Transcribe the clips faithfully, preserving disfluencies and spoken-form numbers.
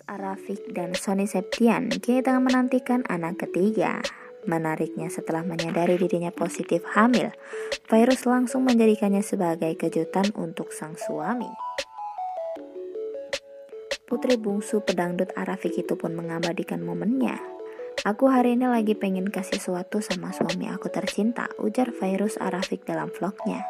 Arafik dan Sony Septian kini tengah menantikan anak ketiga. Menariknya, setelah menyadari dirinya positif hamil, Fairuz langsung menjadikannya sebagai kejutan untuk sang suami. Putri bungsu pedangdut Arafik itu pun mengabadikan momennya. "Aku hari ini lagi pengen kasih sesuatu sama suami aku tercinta," ujar Fairuz Arafik dalam vlognya.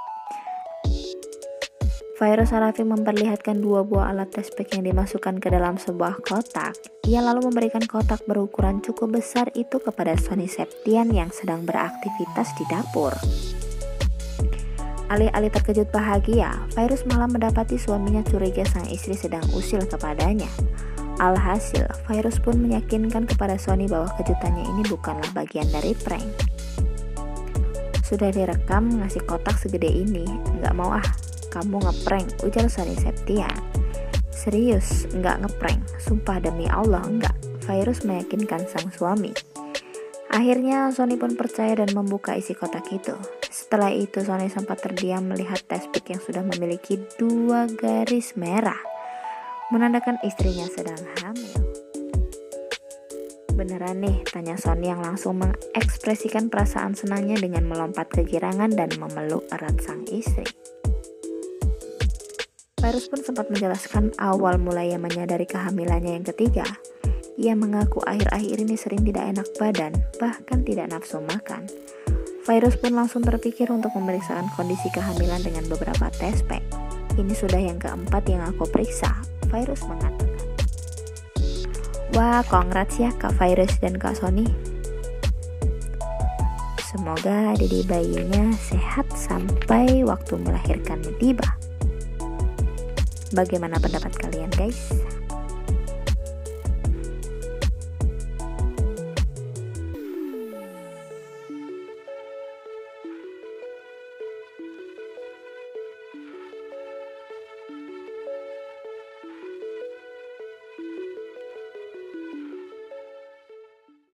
Fairuz Arafik memperlihatkan dua buah alat tes pack yang dimasukkan ke dalam sebuah kotak. Ia lalu memberikan kotak berukuran cukup besar itu kepada Sony Septian yang sedang beraktivitas di dapur. Alih-alih terkejut bahagia, Fairuz malah mendapati suaminya curiga sang istri sedang usil kepadanya. Alhasil, Fairuz pun meyakinkan kepada Sony bahwa kejutannya ini bukanlah bagian dari prank. "Sudah direkam ngasih kotak segede ini, nggak mau ah, kamu ngeprank," ujar Sony Septian. "Serius, nggak ngeprank, sumpah demi Allah enggak," Fairuz meyakinkan sang suami. Akhirnya Sony pun percaya dan membuka isi kotak itu. Setelah itu Sony sempat terdiam melihat test pack yang sudah memiliki dua garis merah, menandakan istrinya sedang hamil. "Beneran nih?" tanya Sony yang langsung mengekspresikan perasaan senangnya dengan melompat kegirangan dan memeluk erat sang istri. Fairuz pun sempat menjelaskan awal mulanya menyadari kehamilannya yang ketiga. Ia mengaku akhir-akhir ini sering tidak enak badan, bahkan tidak nafsu makan. Fairuz pun langsung terpikir untuk memeriksakan kondisi kehamilan dengan beberapa tes pack. "Ini sudah yang keempat yang aku periksa," Fairuz mengatakan. Wah, congrats ya Kak Fairuz dan Kak Sony. Semoga dede bayinya sehat sampai waktu melahirkannya tiba. Bagaimana pendapat kalian guys?